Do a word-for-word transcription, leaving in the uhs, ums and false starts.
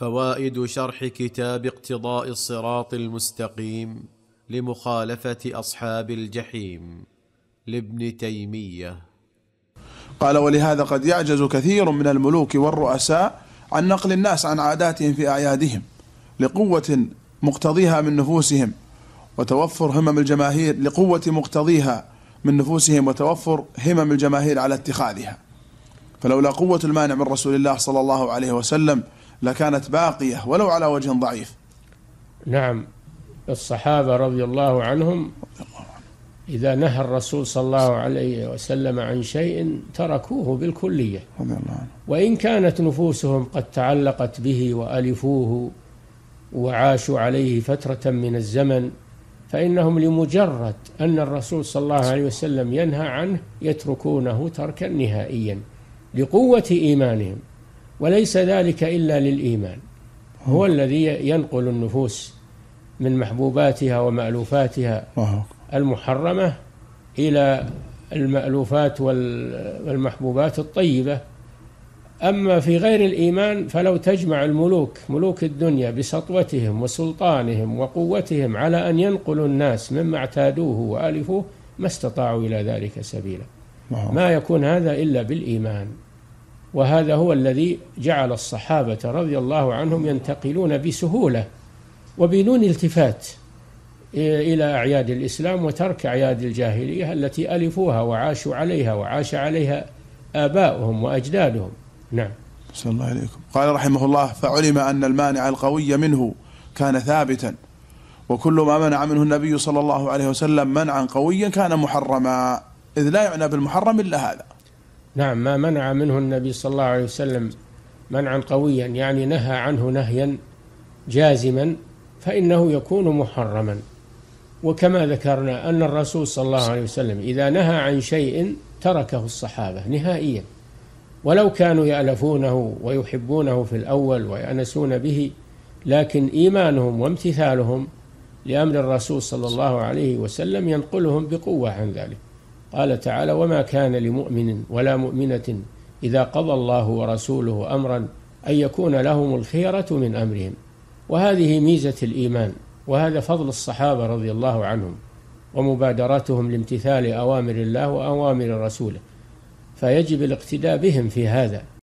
فوائد شرح كتاب اقتضاء الصراط المستقيم لمخالفة أصحاب الجحيم لابن تيمية. قال: ولهذا قد يعجز كثير من الملوك والرؤساء عن نقل الناس عن عاداتهم في أعيادهم لقوة مقتضيها من نفوسهم وتوفر همم الجماهير لقوة مقتضيها من نفوسهم وتوفر همم الجماهير على اتخاذها، فلولا قوة المانع من رسول الله صلى الله عليه وسلم لكانت باقية ولو على وجه ضعيف. نعم، الصحابة رضي الله عنهم إذا نهى الرسول صلى الله عليه وسلم عن شيء تركوه بالكلية، وإن كانت نفوسهم قد تعلقت به وألفوه وعاشوا عليه فترة من الزمن، فإنهم لمجرد أن الرسول صلى الله عليه وسلم ينهى عنه يتركونه تركا نهائيا لقوة إيمانهم، وليس ذلك إلا للإيمان، هو الذي ينقل النفوس من محبوباتها ومألوفاتها المحرمة إلى المألوفات والمحبوبات الطيبة. أما في غير الإيمان فلو تجمع الملوك ملوك الدنيا بسطوتهم وسلطانهم وقوتهم على أن ينقلوا الناس مما اعتادوه وآلفوه ما استطاعوا إلى ذلك سبيلا. ما يكون هذا إلا بالإيمان، وهذا هو الذي جعل الصحابة رضي الله عنهم ينتقلون بسهولة وبدون التفات إلى أعياد الإسلام وترك أعياد الجاهلية التي ألفوها وعاشوا عليها وعاش عليها آباؤهم وأجدادهم. نعم. صلى الله عليكم. قال رحمه الله: فعلم أن المانع القوي منه كان ثابتا، وكل ما منع منه النبي صلى الله عليه وسلم منعا قويا كان محرما، إذ لا يعنى بالمحرم إلا هذا. نعم، ما منع منه النبي صلى الله عليه وسلم منعا قويا يعني نهى عنه نهيا جازما فإنه يكون محرما. وكما ذكرنا أن الرسول صلى الله عليه وسلم إذا نهى عن شيء تركه الصحابة نهائيا، ولو كانوا يألفونه ويحبونه في الأول ويأنسون به، لكن إيمانهم وامتثالهم لأمر الرسول صلى الله عليه وسلم ينقلهم بقوة عن ذلك. قال تعالى: وما كان لمؤمن ولا مؤمنة إذا قضى الله ورسوله أمرا أن يكون لهم الخيرة من أمرهم. وهذه ميزة الإيمان، وهذا فضل الصحابة رضي الله عنهم ومبادرتهم لامتثال أوامر الله وأوامر رسوله، فيجب الاقتداء بهم في هذا.